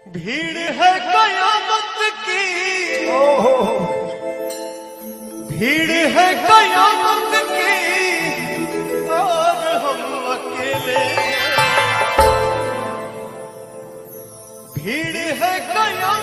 भीड़ है कयामत की, भीड़ है कयामत की और हम अकेले। भीड़ है कयामत